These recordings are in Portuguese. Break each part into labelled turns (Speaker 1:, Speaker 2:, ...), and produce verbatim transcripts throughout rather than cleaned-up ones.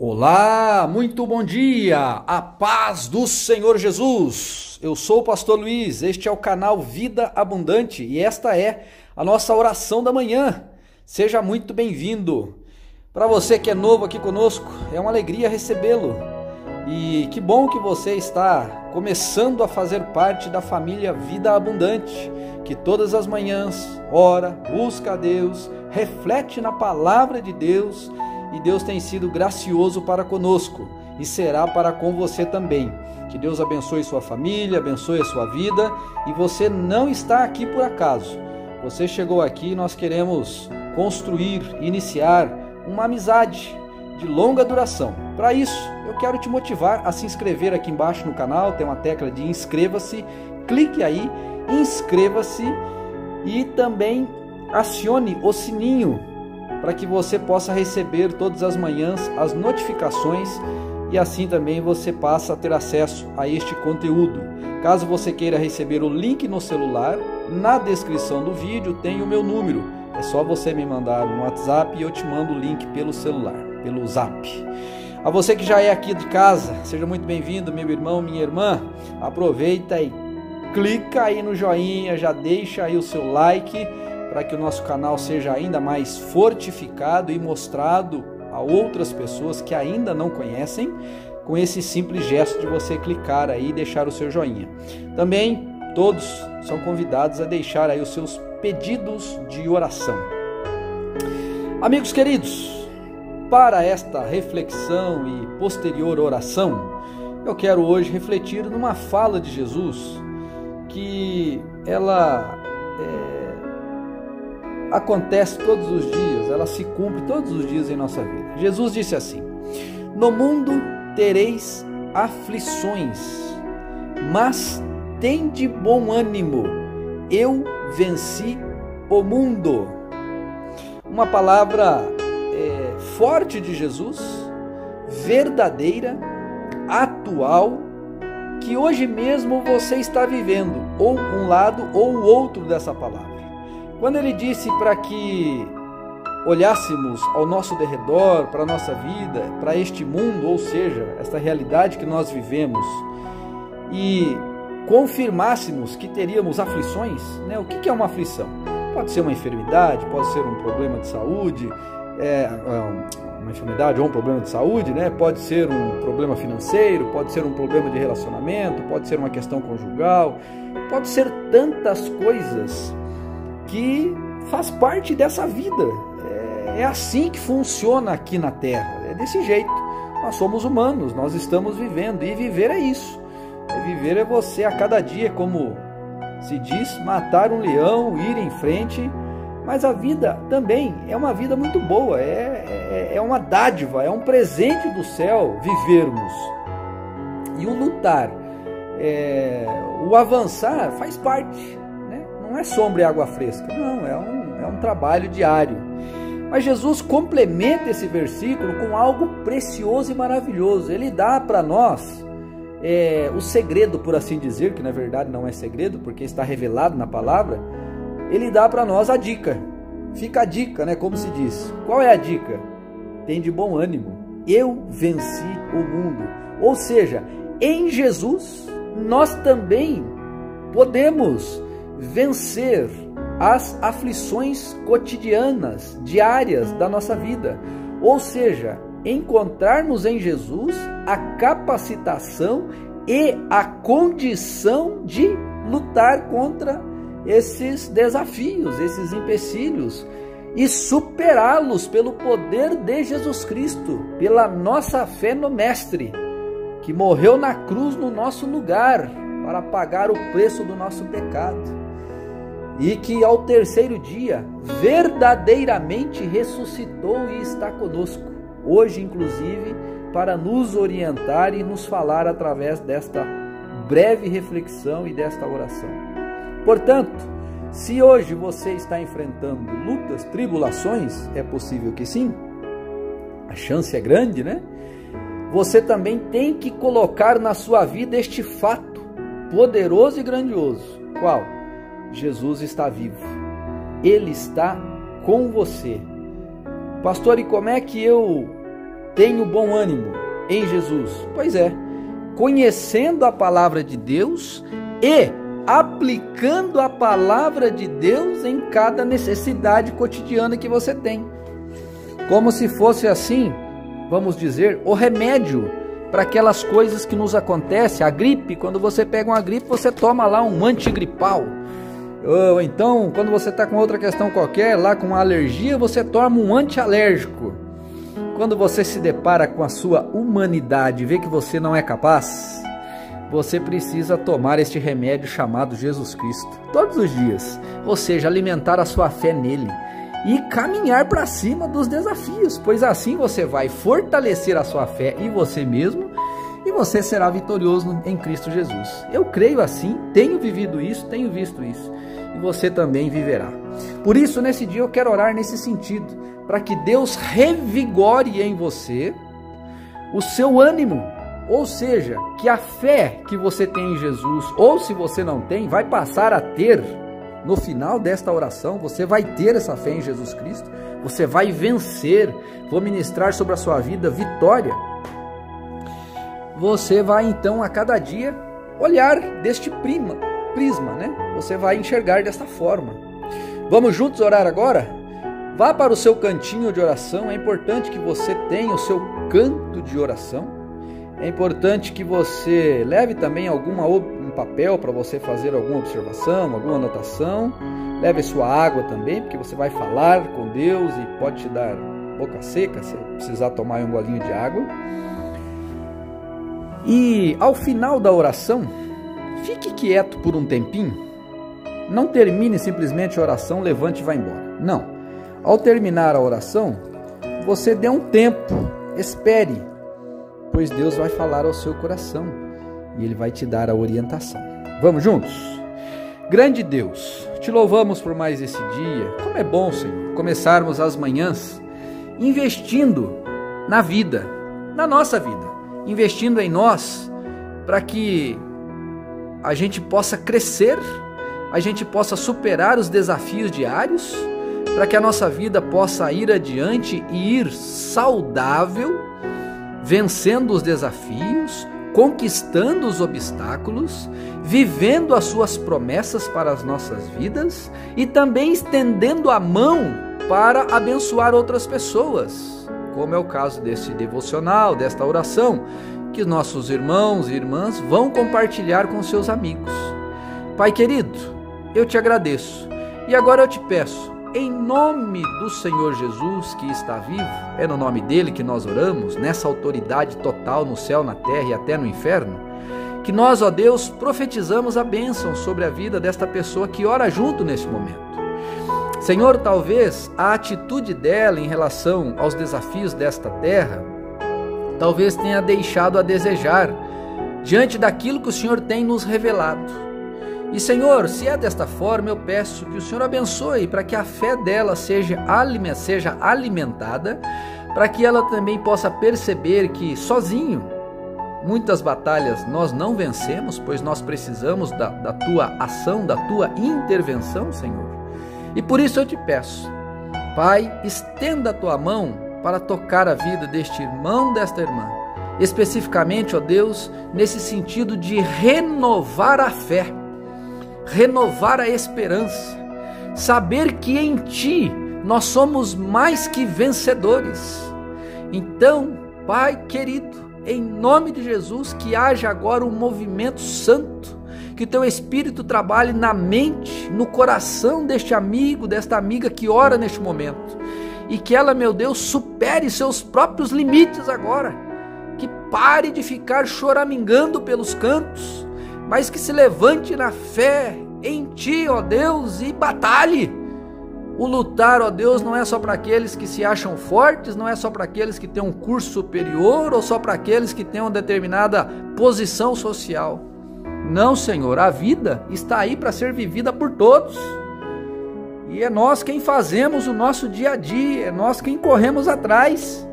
Speaker 1: Olá, muito bom dia, a paz do Senhor Jesus. Eu sou o pastor Luiz, este é o canal Vida Abundante e esta é a nossa oração da manhã. Seja muito bem-vindo. Para você que é novo aqui conosco, é uma alegria recebê-lo. E que bom que você está começando a fazer parte da família Vida Abundante, que todas as manhãs ora, busca a Deus, reflete na palavra de Deus. E Deus tem sido gracioso para conosco e será para com você também. Que Deus abençoe sua família, abençoe a sua vida. E você não está aqui por acaso. Você chegou aqui e nós queremos construir, iniciar uma amizade de longa duração. Para isso, eu quero te motivar a se inscrever aqui embaixo no canal. Tem uma tecla de inscreva-se. Clique aí, inscreva-se e também acione o sininho para que você possa receber todas as manhãs as notificações e assim também você passa a ter acesso a este conteúdo. Caso você queira receber o link no celular, na descrição do vídeo tem o meu número. É só você me mandar um WhatsApp e eu te mando o link pelo celular, pelo Zap. A você que já é aqui de casa, seja muito bem-vindo, meu irmão, minha irmã. Aproveita e clica aí no joinha, já deixa aí o seu like, para que o nosso canal seja ainda mais fortificado e mostrado a outras pessoas que ainda não conhecem, com esse simples gesto de você clicar aí e deixar o seu joinha. Também todos são convidados a deixar aí os seus pedidos de oração. Amigos queridos, para esta reflexão e posterior oração, eu quero hoje refletir numa fala de Jesus que ela é, acontece todos os dias, ela se cumpre todos os dias em nossa vida. Jesus disse assim: no mundo tereis aflições, mas tende bom ânimo, eu venci o mundo. Uma palavra é, forte de Jesus, verdadeira, atual, que hoje mesmo você está vivendo, ou um lado ou o outro dessa palavra. Quando ele disse para que olhássemos ao nosso derredor, para a nossa vida, para este mundo, ou seja, esta realidade que nós vivemos, e confirmássemos que teríamos aflições, né? O que é uma aflição? Pode ser uma enfermidade, pode ser um problema de saúde, é, uma enfermidade ou um problema de saúde, né? Pode ser um problema financeiro, pode ser um problema de relacionamento, pode ser uma questão conjugal, pode ser tantas coisas que faz parte dessa vida. É, é assim que funciona aqui na Terra, é desse jeito. Nós somos humanos, nós estamos vivendo, e viver é isso. É viver é você a cada dia, como se diz, matar um leão, ir em frente. Mas a vida também é uma vida muito boa, é, é, é uma dádiva, é um presente do céu vivermos. E o lutar, é, o avançar faz parte. Não é sombra e água fresca, não, é um, é um trabalho diário. Mas Jesus complementa esse versículo com algo precioso e maravilhoso. Ele dá para nós é, o segredo, por assim dizer, que na verdade não é segredo, porque está revelado na palavra. Ele dá para nós a dica. Fica a dica, né? Como se diz. Qual é a dica? Tem de bom ânimo. Eu venci o mundo. Ou seja, em Jesus nós também podemos vencer as aflições cotidianas, diárias da nossa vida. Ou seja, encontrarmos em Jesus a capacitação e a condição de lutar contra esses desafios, esses empecilhos, e superá-los pelo poder de Jesus Cristo, pela nossa fé no Mestre, que morreu na cruz no nosso lugar para pagar o preço do nosso pecado. E que ao terceiro dia verdadeiramente ressuscitou e está conosco, hoje inclusive, para nos orientar e nos falar através desta breve reflexão e desta oração. Portanto, se hoje você está enfrentando lutas, tribulações, é possível que sim, a chance é grande, né? Você também tem que colocar na sua vida este fato poderoso e grandioso. Qual? Jesus está vivo, Ele está com você. Pastor, e como é que eu tenho bom ânimo em Jesus? Pois é, conhecendo a palavra de Deus e aplicando a palavra de Deus em cada necessidade cotidiana que você tem. Como se fosse assim, vamos dizer, o remédio para aquelas coisas que nos acontecem. A gripe, quando você pega uma gripe, você toma lá um antigripal. Ou então, quando você está com outra questão qualquer, lá com uma alergia, você toma um antialérgico. Quando você se depara com a sua humanidade e vê que você não é capaz, você precisa tomar este remédio chamado Jesus Cristo todos os dias, ou seja, alimentar a sua fé nele e caminhar para cima dos desafios, pois assim você vai fortalecer a sua fé em você mesmo e você será vitorioso em Cristo Jesus. Eu creio assim, tenho vivido isso, tenho visto isso, e você também viverá. Por isso, nesse dia eu quero orar nesse sentido, para que Deus revigore em você o seu ânimo, ou seja, que a fé que você tem em Jesus, ou se você não tem, vai passar a ter. No final desta oração, você vai ter essa fé em Jesus Cristo, você vai vencer, vou ministrar sobre a sua vida vitória. Você vai então a cada dia olhar deste prima, prisma, né? Você vai enxergar desta forma. Vamos juntos orar agora? Vá para o seu cantinho de oração, é importante que você tenha o seu canto de oração. É importante que você leve também alguma, um papel para você fazer alguma observação, alguma anotação. Leve sua água também, porque você vai falar com Deus e pode te dar boca seca se precisar tomar um golinho de água. E ao final da oração, fique quieto por um tempinho. Não termine simplesmente a oração, levante e vá embora. Não. Ao terminar a oração, você dê um tempo, espere, pois Deus vai falar ao seu coração e Ele vai te dar a orientação. Vamos juntos? Grande Deus, te louvamos por mais esse dia. Como é bom, Senhor, começarmos as manhãs investindo na vida, na nossa vida, investindo em nós, para que a gente possa crescer, a gente possa superar os desafios diários, para que a nossa vida possa ir adiante e ir saudável, vencendo os desafios, conquistando os obstáculos, vivendo as suas promessas para as nossas vidas e também estendendo a mão para abençoar outras pessoas, como é o caso desse devocional, desta oração, que nossos irmãos e irmãs vão compartilhar com seus amigos. Pai querido, eu te agradeço e agora eu te peço, em nome do Senhor Jesus que está vivo, é no nome dele que nós oramos, nessa autoridade total no céu, na terra e até no inferno, que nós, ó Deus, profetizamos a bênção sobre a vida desta pessoa que ora junto nesse momento. Senhor, talvez a atitude dela em relação aos desafios desta terra, talvez tenha deixado a desejar, diante daquilo que o Senhor tem nos revelado. E Senhor, se é desta forma, eu peço que o Senhor abençoe para que a fé dela seja alimentada, para que ela também possa perceber que sozinho muitas batalhas nós não vencemos, pois nós precisamos da, da tua ação, da tua intervenção, Senhor. E por isso eu te peço, Pai, estenda a tua mão para tocar a vida deste irmão, desta irmã, especificamente, ó Deus, nesse sentido de renovar a fé, renovar a esperança, saber que em Ti nós somos mais que vencedores. Então, Pai querido, em nome de Jesus, que haja agora um movimento santo, que o Teu Espírito trabalhe na mente, no coração deste amigo, desta amiga que ora neste momento, e que ela, meu Deus, supere seus próprios limites agora, que pare de ficar choramingando pelos cantos, mas que se levante na fé em Ti, ó Deus, e batalhe. O lutar, ó Deus, não é só para aqueles que se acham fortes, não é só para aqueles que têm um curso superior ou só para aqueles que têm uma determinada posição social. Não, Senhor, a vida está aí para ser vivida por todos. E é nós quem fazemos o nosso dia a dia, é nós quem corremos atrás.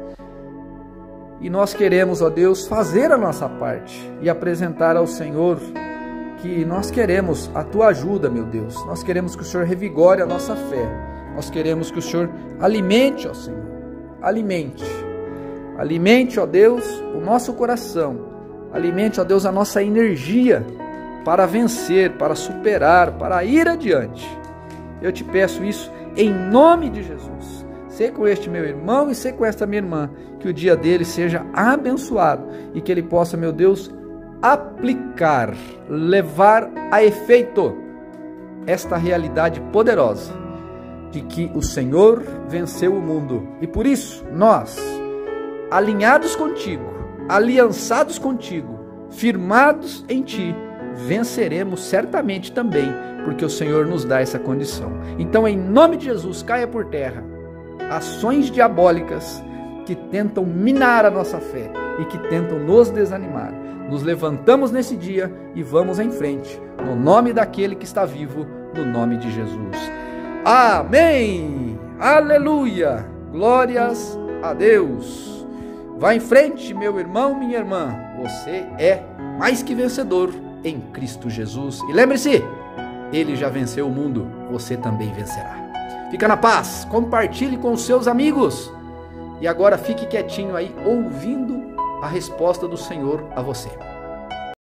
Speaker 1: E nós queremos, ó Deus, fazer a nossa parte e apresentar ao Senhor que nós queremos a Tua ajuda, meu Deus. Nós queremos que o Senhor revigore a nossa fé. Nós queremos que o Senhor alimente, ó Senhor, alimente Alimente, ó Deus, o nosso coração. Alimente, ó Deus, a nossa energia para vencer, para superar, para ir adiante. Eu te peço isso em nome de Jesus. Sei com este meu irmão e sei com esta minha irmã, que o dia dele seja abençoado e que ele possa, meu Deus, aplicar, levar a efeito esta realidade poderosa de que o Senhor venceu o mundo. E por isso, nós, alinhados contigo, aliançados contigo, firmados em ti, venceremos certamente também, porque o Senhor nos dá essa condição. Então, em nome de Jesus, caia por terra ações diabólicas que tentam minar a nossa fé e que tentam nos desanimar. Nos levantamos nesse dia e vamos em frente, no nome daquele que está vivo, no nome de Jesus. Amém! Aleluia! Glórias a Deus! Vá em frente, meu irmão, minha irmã. Você é mais que vencedor em Cristo Jesus. E lembre-se, Ele já venceu o mundo, você também vencerá. Fica na paz, compartilhe com os seus amigos. E agora fique quietinho aí, ouvindo a resposta do Senhor a você.